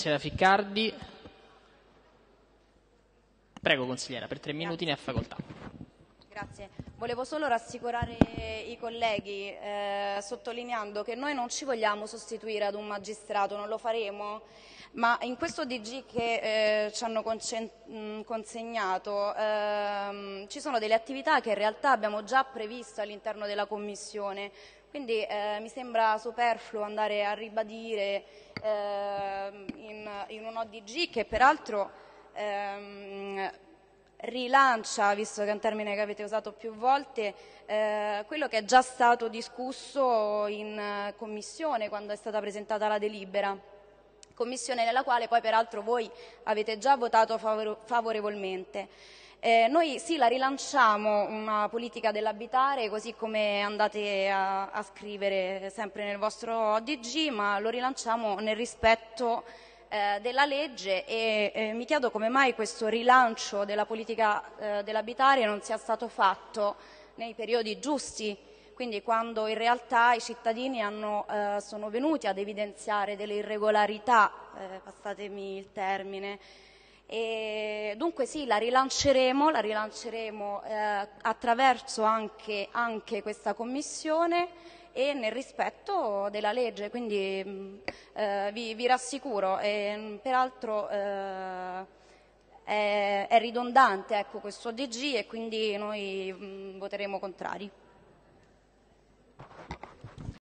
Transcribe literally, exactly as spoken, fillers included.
consigliera Ficcardi. Prego consigliera, per tre Grazie. minuti ne ha facoltà. Grazie. Volevo solo rassicurare i colleghi eh, sottolineando che noi non ci vogliamo sostituire ad un magistrato, non lo faremo, ma in questo D G che eh, ci hanno consegnato ehm, ci sono delle attività che in realtà abbiamo già previsto all'interno della Commissione, quindi eh, mi sembra superfluo andare a ribadire eh, in, in un O D G che peraltro ehm, rilancia, visto che è un termine che avete usato più volte, eh, quello che è già stato discusso in eh, Commissione quando è stata presentata la delibera, Commissione nella quale poi peraltro voi avete già votato favore favorevolmente. Eh, noi sì, la rilanciamo una politica dell'abitare, così come andate a, a scrivere sempre nel vostro O D G, ma lo rilanciamo nel rispetto eh, della legge e eh, mi chiedo come mai questo rilancio della politica eh, dell'abitare non sia stato fatto nei periodi giusti, quindi quando in realtà i cittadini hanno, eh, sono venuti ad evidenziare delle irregolarità, eh, passatemi il termine. E dunque sì, la rilanceremo, la rilanceremo eh, attraverso anche, anche questa commissione e nel rispetto della legge, quindi eh, vi, vi rassicuro, e, peraltro eh, è, è ridondante ecco, questo D G e quindi noi mh, voteremo contrari.